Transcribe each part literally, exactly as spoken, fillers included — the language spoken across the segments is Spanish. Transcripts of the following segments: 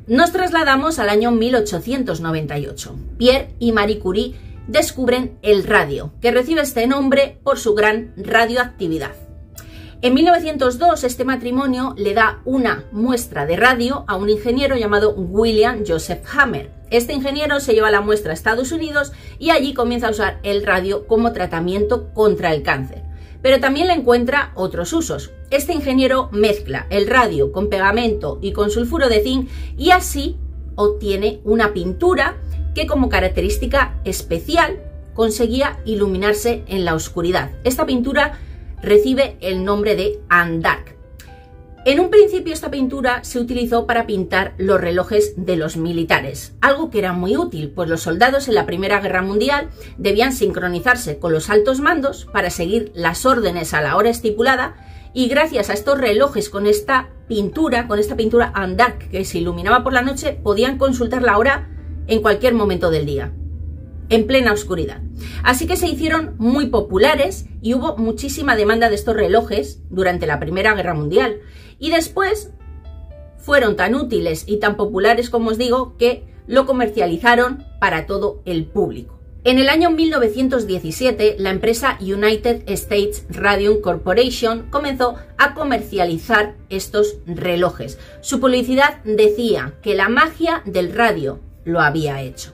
Nos trasladamos al año mil ochocientos noventa y ocho. Pierre y Marie Curie descubren el radio, que recibe este nombre por su gran radioactividad. En mil novecientos dos este matrimonio le da una muestra de radio a un ingeniero llamado William Joseph Hammer. Este ingeniero se lleva la muestra a Estados Unidos y allí comienza a usar el radio como tratamiento contra el cáncer. Pero también le encuentra otros usos. Este ingeniero mezcla el radio con pegamento y con sulfuro de zinc y así obtiene una pintura que como característica especial conseguía iluminarse en la oscuridad. Esta pintura recibe el nombre de Andark. En un principio esta pintura se utilizó para pintar los relojes de los militares, algo que era muy útil, pues los soldados en la Primera Guerra Mundial debían sincronizarse con los altos mandos para seguir las órdenes a la hora estipulada y gracias a estos relojes con esta pintura, con esta pintura Andark que se iluminaba por la noche, podían consultar la hora en cualquier momento del día, en plena oscuridad. Así que se hicieron muy populares y hubo muchísima demanda de estos relojes durante la Primera Guerra Mundial. Y después fueron tan útiles y tan populares, como os digo, que lo comercializaron para todo el público. En el año mil novecientos diecisiete, la empresa United States Radio Corporation comenzó a comercializar estos relojes. Su publicidad decía que la magia del radio lo había hecho.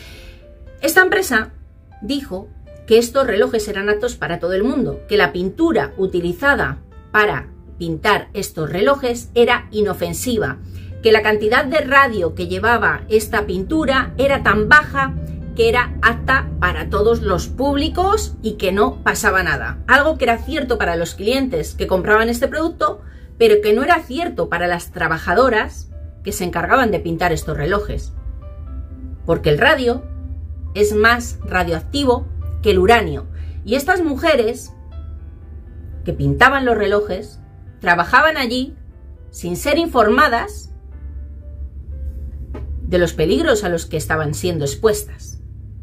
Esta empresa dijo que estos relojes eran aptos para todo el mundo, que la pintura utilizada para pintar estos relojes era inofensiva, que la cantidad de radio que llevaba esta pintura era tan baja que era apta para todos los públicos y que no pasaba nada. Algo que era cierto para los clientes que compraban este producto, pero que no era cierto para las trabajadoras que se encargaban de pintar estos relojes. Porque el radio es más radioactivo que el uranio. Y estas mujeres que pintaban los relojes trabajaban allí sin ser informadas de los peligros a los que estaban siendo expuestas.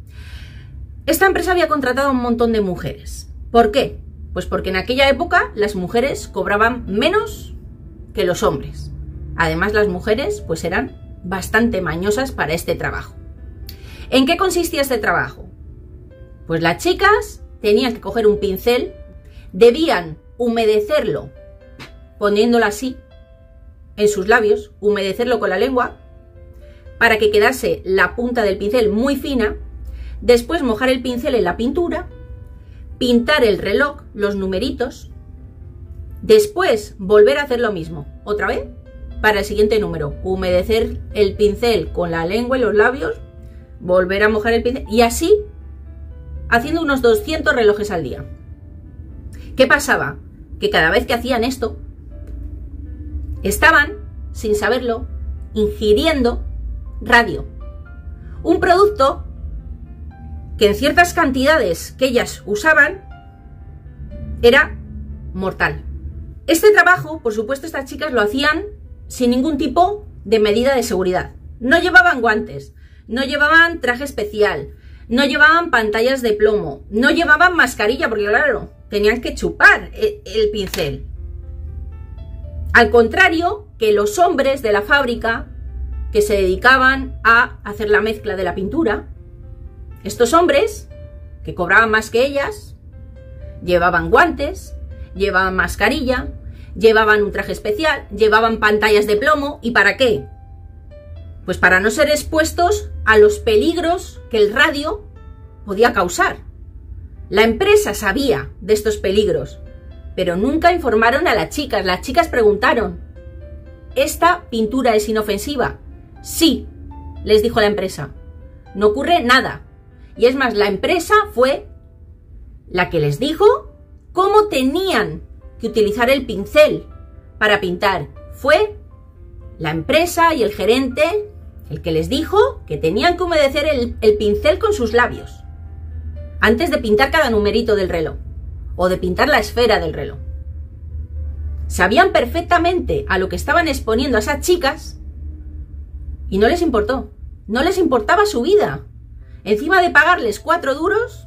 Esta empresa había contratado a un montón de mujeres. ¿Por qué? Pues porque en aquella época las mujeres cobraban menos que los hombres. Además, las mujeres pues eran bastante mañosas para este trabajo. ¿En qué consistía este trabajo? Pues las chicas tenían que coger un pincel, debían humedecerlo poniéndolo así en sus labios, humedecerlo con la lengua para que quedase la punta del pincel muy fina, después mojar el pincel en la pintura, pintar el reloj, los numeritos, después volver a hacer lo mismo, otra vez, para el siguiente número, humedecer el pincel con la lengua y los labios, volver a mojar el pincel y así haciendo unos doscientos relojes al día. ¿Qué pasaba? Que cada vez que hacían esto estaban, sin saberlo, ingiriendo radio, un producto que en ciertas cantidades que ellas usaban era mortal. Este trabajo, por supuesto, estas chicas lo hacían sin ningún tipo de medida de seguridad. No llevaban guantes, no llevaban traje especial, no llevaban pantallas de plomo, no llevaban mascarilla, porque claro, tenían que chupar el, el pincel. Al contrario que los hombres de la fábrica que se dedicaban a hacer la mezcla de la pintura, estos hombres, que cobraban más que ellas, llevaban guantes, llevaban mascarilla, llevaban un traje especial, llevaban pantallas de plomo. ¿Y para qué? Pues para no ser expuestos a los peligros que el radio podía causar. La empresa sabía de estos peligros, pero nunca informaron a las chicas. Las chicas preguntaron, ¿esta pintura es inofensiva? Sí, les dijo la empresa. No ocurre nada. Y es más, la empresa fue la que les dijo cómo tenían que utilizar el pincel para pintar. Fue la empresa y el gerente el que les dijo que tenían que humedecer el, el pincel con sus labios antes de pintar cada numerito del reloj o de pintar la esfera del reloj. Sabían perfectamente a lo que estaban exponiendo a esas chicas y no les importó, no les importaba su vida. Encima de pagarles cuatro duros,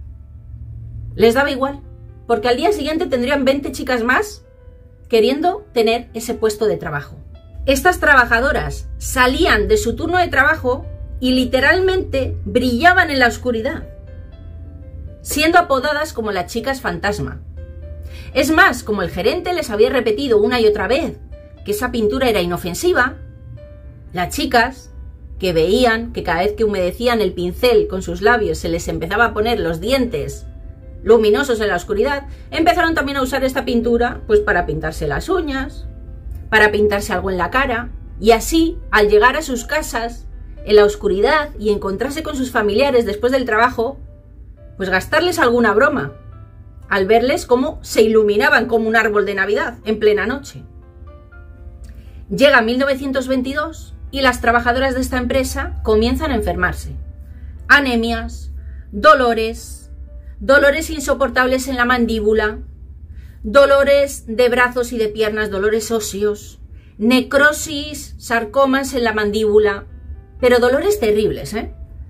les daba igual, porque al día siguiente tendrían veinte chicas más queriendo tener ese puesto de trabajo. Estas trabajadoras salían de su turno de trabajo y literalmente brillaban en la oscuridad, siendo apodadas como las chicas fantasma. Es más, como el gerente les había repetido una y otra vez que esa pintura era inofensiva, las chicas, que veían que cada vez que humedecían el pincel con sus labios se les empezaba a poner los dientes luminosos en la oscuridad, empezaron también a usar esta pintura pues para pintarse las uñas, para pintarse algo en la cara, y así, al llegar a sus casas en la oscuridad y encontrarse con sus familiares después del trabajo, pues gastarles alguna broma, al verles cómo se iluminaban como un árbol de Navidad en plena noche. Llega mil novecientos veintidós y las trabajadoras de esta empresa comienzan a enfermarse. Anemias, dolores, dolores insoportables en la mandíbula, dolores de brazos y de piernas, dolores óseos, necrosis, sarcomas en la mandíbula, pero dolores terribles, ¿eh?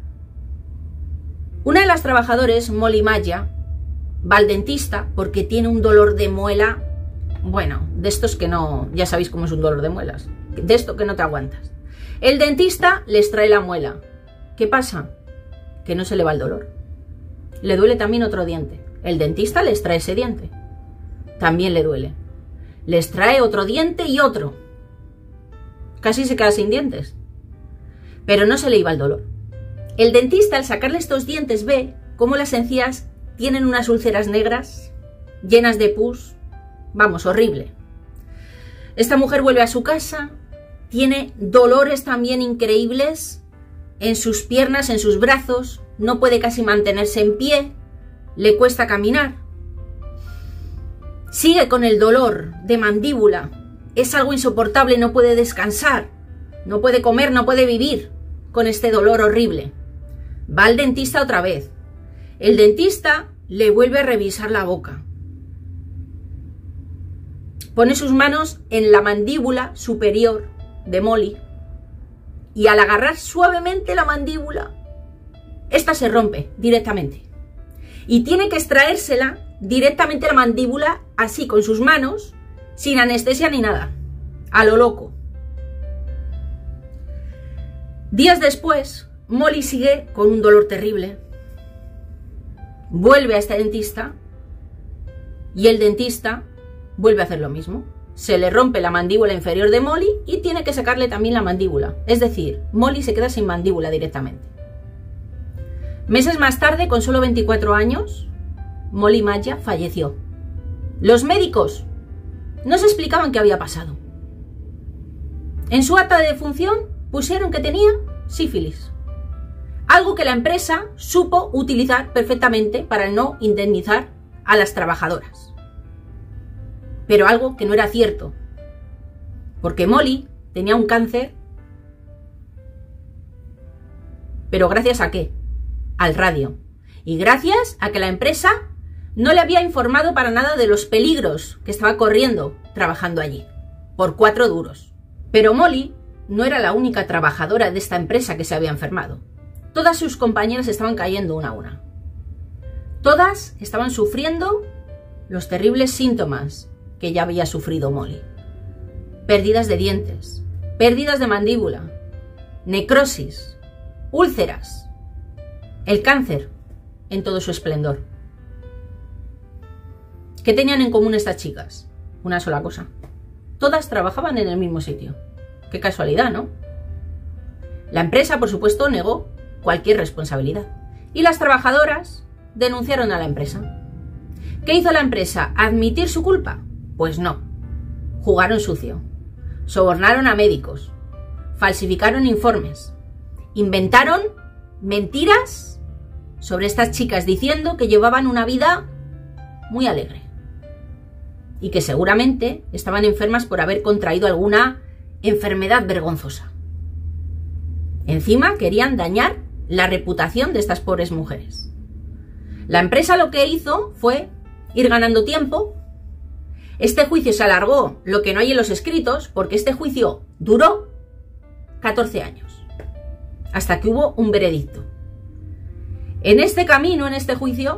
Una de las trabajadoras, Molly Maya, va al dentista porque tiene un dolor de muela, bueno, de estos que no, ya sabéis cómo es un dolor de muelas, de esto que no te aguantas. El dentista les trae la muela. ¿Qué pasa? Que no se le va el dolor. Le duele también otro diente. El dentista les trae ese diente. También le duele. Les trae otro diente y otro. Casi se queda sin dientes. Pero no se le iba el dolor. El dentista, al sacarle estos dientes, ve cómo las encías tienen unas úlceras negras, llenas de pus. Vamos, horrible. Esta mujer vuelve a su casa, tiene dolores también increíbles en sus piernas, en sus brazos, no puede casi mantenerse en pie, le cuesta caminar. Sigue con el dolor de mandíbula, es algo insoportable, no puede descansar, no puede comer, no puede vivir con este dolor horrible. Va al dentista otra vez. El dentista le vuelve a revisar la boca. Pone sus manos en la mandíbula superior de Molly y al agarrar suavemente la mandíbula, esta se rompe directamente y tiene que extraérsela directamente la mandíbula así con sus manos, sin anestesia ni nada, a lo loco. Días después, Molly sigue con un dolor terrible, vuelve a este dentista y el dentista vuelve a hacer lo mismo. Se le rompe la mandíbula inferior de Molly y tiene que sacarle también la mandíbula. Es decir, Molly se queda sin mandíbula directamente. Meses más tarde, con solo veinticuatro años, Molly Maya falleció. Los médicos no se explicaban qué había pasado. En su acta de defunción pusieron que tenía sífilis. Algo que la empresa supo utilizar perfectamente para no indemnizar a las trabajadoras. Pero algo que no era cierto, porque Molly tenía un cáncer, pero ¿gracias a qué? Al radio. Y gracias a que la empresa no le había informado para nada de los peligros que estaba corriendo trabajando allí, por cuatro duros. Pero Molly no era la única trabajadora de esta empresa que se había enfermado. Todas sus compañeras estaban cayendo una a una. Todas estaban sufriendo los terribles síntomas que ya había sufrido Molly. Pérdidas de dientes, pérdidas de mandíbula, necrosis, úlceras, el cáncer en todo su esplendor. ¿Qué tenían en común estas chicas? Una sola cosa. Todas trabajaban en el mismo sitio. Qué casualidad, ¿no? La empresa, por supuesto, negó cualquier responsabilidad. Y las trabajadoras denunciaron a la empresa. ¿Qué hizo la empresa? ¿Admitir su culpa? Pues no. Jugaron sucio. Sobornaron a médicos. Falsificaron informes. Inventaron mentiras sobre estas chicas diciendo que llevaban una vida muy alegre. Y que seguramente estaban enfermas por haber contraído alguna enfermedad vergonzosa. Encima querían dañar la reputación de estas pobres mujeres. La empresa lo que hizo fue ir ganando tiempo. Este juicio se alargó, lo que no hay en los escritos, porque este juicio duró catorce años, hasta que hubo un veredicto. En este camino, en este juicio,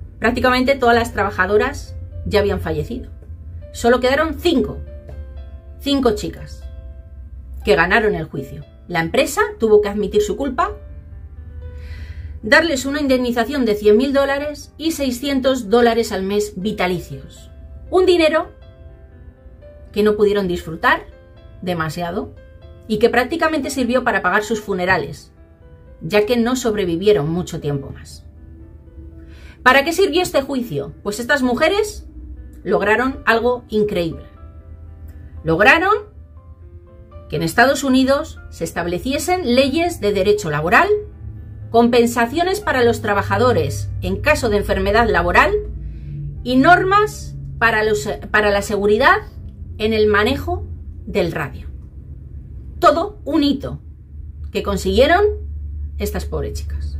prácticamente todas las trabajadoras ya habían fallecido. Solo quedaron cinco. cinco chicas que ganaron el juicio. La empresa tuvo que admitir su culpa, darles una indemnización de cien mil dólares y seiscientos dólares al mes vitalicios. Un dinero que no pudieron disfrutar demasiado y que prácticamente sirvió para pagar sus funerales, ya que no sobrevivieron mucho tiempo más. ¿Para qué sirvió este juicio? Pues estas mujeres lograron algo increíble. Lograron que en Estados Unidos se estableciesen leyes de derecho laboral, compensaciones para los trabajadores en caso de enfermedad laboral y normas para, los, para la seguridad en el manejo del radio. Todo un hito que consiguieron estas pobres chicas.